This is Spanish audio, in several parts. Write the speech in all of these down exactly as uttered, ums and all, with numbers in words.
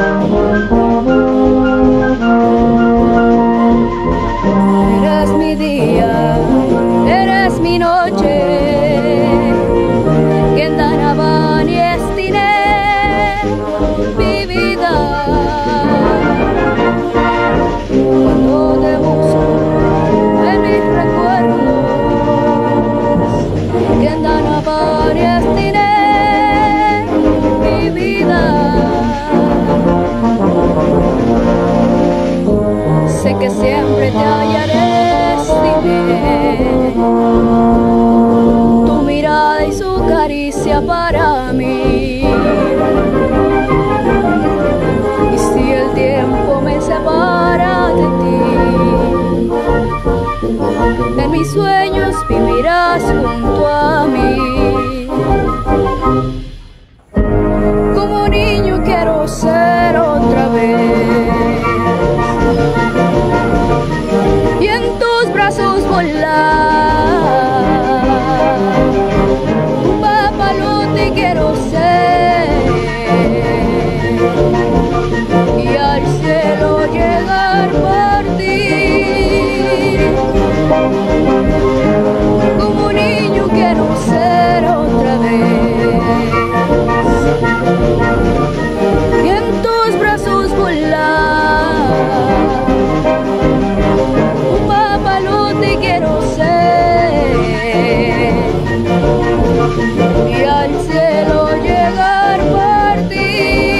Eres mi día, eres mi noche, que Danavani estiné mi vida. Cuando te busco en mis recuerdos, que Danavani estiné mi vida. Sé que siempre te hallaré, estimé tu mirada y su caricia para mí. Y si el tiempo me separa de ti, en mis sueños vivirás junto a mí. Como niño quiero ser otra vez, y en tus brazos volar. Un papalote quiero ser, y al cielo llegar por ti. Como un niño quiero ser otra vez, y en tus brazos volar. Te quiero ser, y al cielo llegar por ti.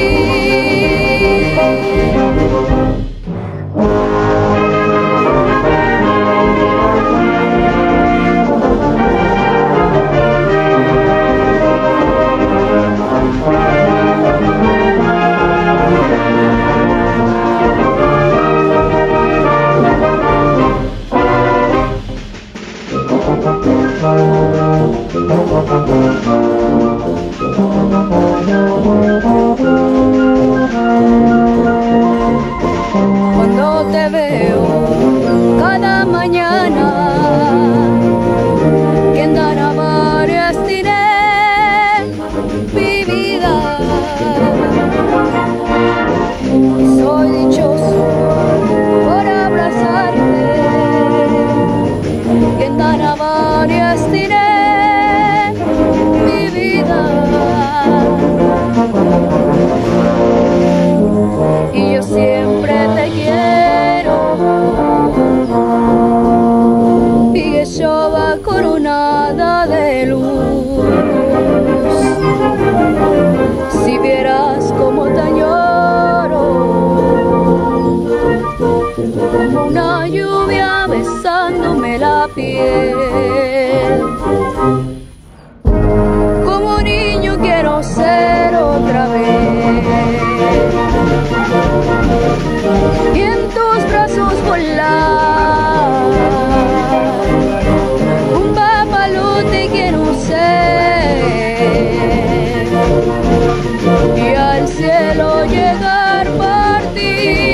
Cuando te veo cada mañana, que en Danavani estiné mi vida. Soy dichoso por abrazarte, que en Danavani estiné mi vida. Y yo siempre te quiero, y que yo va coronada de luz. Si vieras cómo te añoro, como una lluvia besándome la piel. Como un niño quiero ser otra vez, y en tus brazos volar. Un papalote quiero ser, y al cielo llegar por ti.